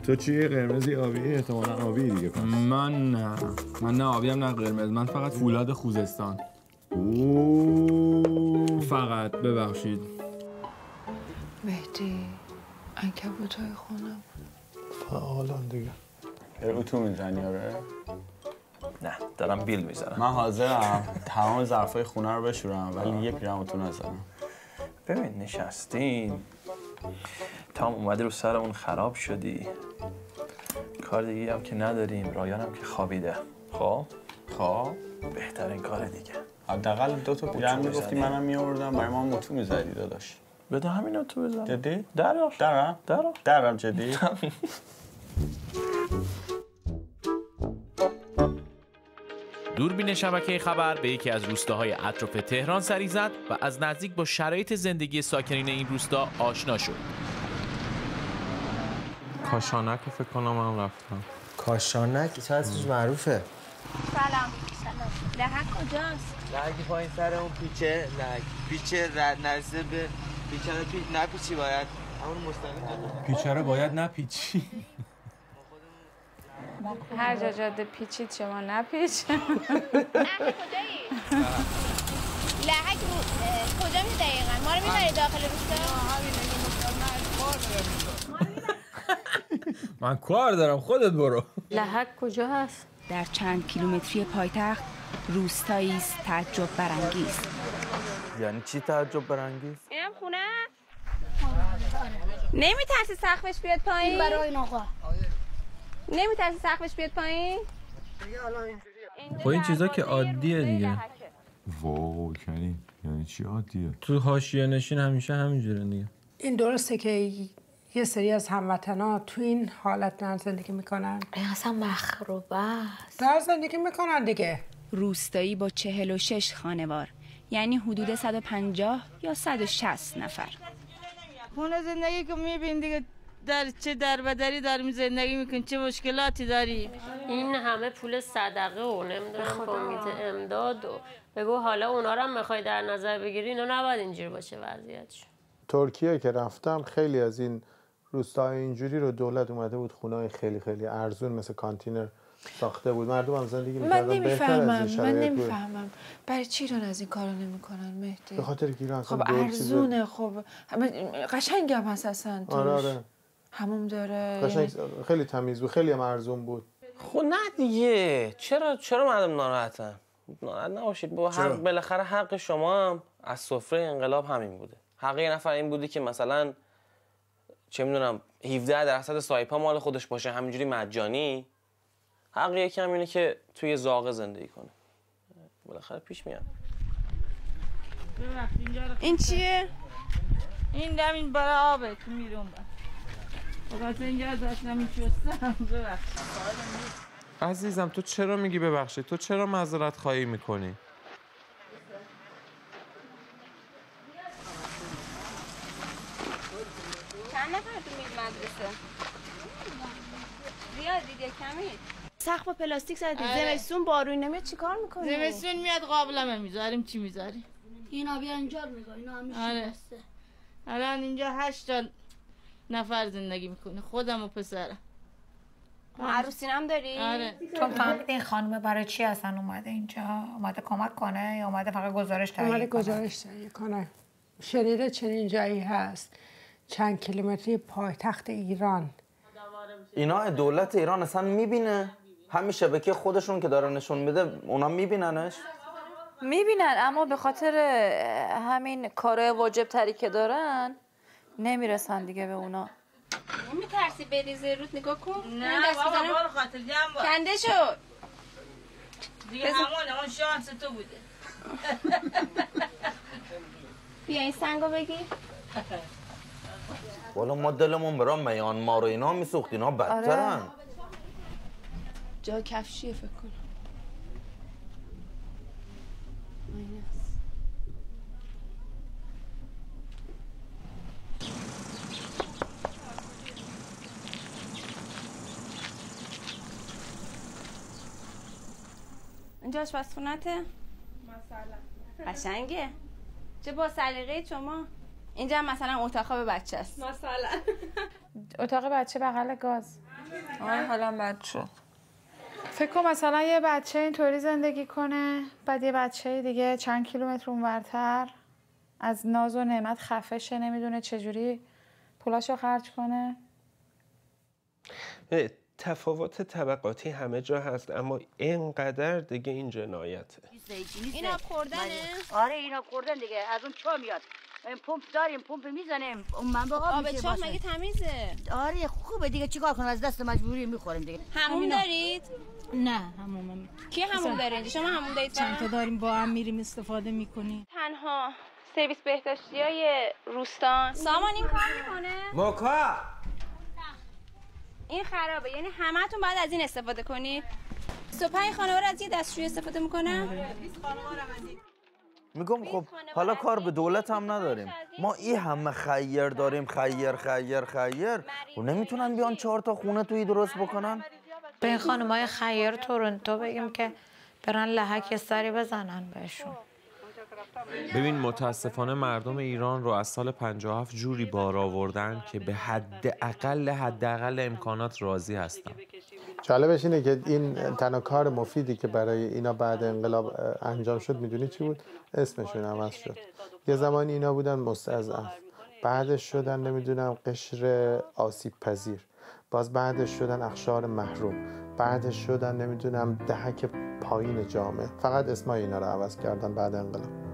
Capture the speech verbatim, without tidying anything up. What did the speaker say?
تو چی؟ قرمزی آبی؟ احتمالاً آبی دیگه پس. من نه من نه آبی هم نه قرمز، من فقط فولاد خوزستان. اوه فقط ببخشید. مهدی عنکبوتای خونم فعالان دیگه. رو تو میزنی آره؟ نه دارم بیل میزنم. من حاضرم تمام ظرفای خونه رو بشورم ولی یک گرم تو نزنم. ببین نشستین تام اومده رو سرمون خراب شدی، کار دیگه هم که نداریم، رایان هم که خوابیده. خب خب بهترین کار دیگه حداقل دو تا پیرن میگفتی منم میآوردم برای ما موتو میزدی داداش. بده همین تو بزن. جدی؟ درار درم؟ درار درم جدی؟ دوربین شبکه خبر به یکی از روستاهای اطراف تهران سری زد و از نزدیک با شرایط زندگی ساکنین این روستا آشنا شد. کاشانک رو فکر کنم هم رفتم. کاشانک؟ چه از توش معروفه؟ سلام سلام. لحک کجاست؟ لحکی پایین سر اون پیچه لحک پیچه رد نرسه به پیچه رو پی... نپیچی باید همون مستقیم پیچه رو باید نپیچی. هر جا جاده پیچید شما نپیچ. لحک کجایی؟ لحک رو کجا می دقیقا؟ ما رو میبری داخل روستا؟ من کار دارم خودت برو. لحک کجا هست؟ در چند کیلومتری پایتخت روستایی است تعجب برانگیز. یعنی چی تعجب برانگیز؟ اینم خونه؟ نمیترسی سقفش بیاد پایین؟ برای این آقا نمیترسی سقفش بیاد پایین؟ خب این چیزا که عادیه دیگه. واو یعنی یعنی چی عادیه؟ تو حاشیه نشین همیشه همینجوره دیگه. این درسته که یه سری از هموطنا تو این حالت دارن زندگی میکنن؟ این اصلا مخروبه است. دارن زندگی میکنن دیگه. روستایی با چهل و شش خانوار، یعنی حدود صد و پنجاه یا صد و شصت نفر. خونه زندگی که میبین دیگه در چه دربدری داریم زندگی میکنیم، چه مشکلاتی داریم. این همه پول صدقه و نمیدونم کمیته امداد و بگو حالا اونا رو هم میخوای در نظر بگیری، اینا نباید اینجوری باشه وضعیتش. ترکیه که رفتم خیلی از این روستاهای اینجوری رو دولت اومده بود خونه‌های خیلی خیلی ارزون مثل کانتینر ساخته بود، مردم هم زندگی می‌کردن. من نمیفهمم من نمیفهمم برای چی ایران از این کارا نمیکنن مهدی؟ به خاطر گیران خب ارزونه. خب قشنگ هم هست اصلا. آره آره هموم داره. قشنگ خیلی تمیز بود، خیلی هم ارزون بود. خب نه دیگه چرا چرا مردم ناراحتن؟ ناراحت نباشید با حق، بالاخره حق شما هم از سفره انقلاب همین بوده. حق یه نفر این بوده که مثلا چه میدونم هفده درصد سایپا مال خودش باشه همینجوری مجانی. حق یکم اینه که توی زاغه زندگی کنه. بالاخره پیش میاد. این چیه؟ این دم این برای آبه تو میرون با. بخاطر اینجا داشتم میشستم. ببخشید. عزیزم تو چرا میگی ببخشید؟ تو چرا معذرت خواهی میکنی؟ چند نفر تو میز مدرسه؟ زیاد دیگه کمی. سقف پلاستیک زدی. آره. زمستون بارون نمیاد چیکار میکنی؟ زمستون میاد قابلمه میذاریم. چی میذاری؟ اینا بیا اینجا میذاری. اینا همیشه آره. الان اینجا هشت تا نفر زندگی میکنه، خودم و پسرم. عروسین هم داری؟ آره. تو فهمیدی این خانم برای چی اصلا اومده اینجا؟ اومده کمک کنه یا اومده فقط گزارش تهیه کنه؟ اومده گزارش تهیه کنه. شنیده چنین جایی هست چند کیلومتری پایتخت ایران. اینا دولت ایران اصلا میبینه؟ همین شبکه خودشون که داره نشون میده اونا میبیننش؟ میبینن اما به خاطر همین کارهای واجب تری که دارن نمیرسن دیگه به اونا. نمیترسی بریزه رود نگاه کن؟ نه بابا برو خاطر جمع با. کنده شد. دیگه همونه اون شانس تو بوده. بیا این سنگو بگی. والا ما دلمون برام میانمار و اینا میسوخت، اینا بدترن. آره. جا کفشیه فکر کنم. اینجا آشپزخونته؟ مثلا قشنگه. چه با سلیقه شما. اینجا مثلا اتاق خواب بچه است. مثلا اتاق بچه بغل گاز. آه حالا بد شد. فکر کن مثلا یه بچه اینطوری زندگی کنه، بعد یه بچه دیگه چند کیلومتر اونورتر از ناز و نعمت خفه شه، نمیدونه چجوری پولاشو خرج کنه. تفاوت طبقاتی همه جا هست، اما اینقدر دیگه این جنایته. این آب خوردنه؟ آره این آب خوردن دیگه. از اون چاه میاد. پمپ داریم، پمپ میزنیم. اون منبع آب آب چاه مگه تمیزه؟ آره خوبه دیگه، چیکار کنیم، از دست مجبوری میخوریم دیگه. همون دارید؟ نه همون. کی همون داره اینجا؟ شما همون دارید؟ چند تا داریم با هم میریم استفاده میکنیم. تنها سرویس بهداشتیای روستان. سامان این کار میکنه؟ موکا این خرابه، یعنی همه‌تون باید از این استفاده کنید. بیست و پنج خانوار از یه دستشویی استفاده میکنن؟ میگم خب حالا کار به دولت هم نداریم، ما این همه خیر داریم، خیر خیر خیر و نمیتونن بیان چهار تا خونه توی درست بکنن؟ به این خانمای خیر تورنتو بگیم که برن لحک یه سری بزنن بهشون. ببین متاسفانه مردم ایران رو از سال پنجاه و هفت جوری بار آوردن که به حداقل حداقل امکانات راضی هستن. جالبش اینه که این تنها کار مفیدی که برای اینا بعد انقلاب انجام شد میدونی چی بود؟ اسمشون عوض شد. یه زمانی اینا بودن مستضعف، بعدش شدن نمیدونم قشر آسیب پذیر، باز بعدش شدن اقشار محروم، بعدش شدن نمیدونم دهک پایین جامعه. فقط اسمای اینا رو عوض کردن بعد انقلاب.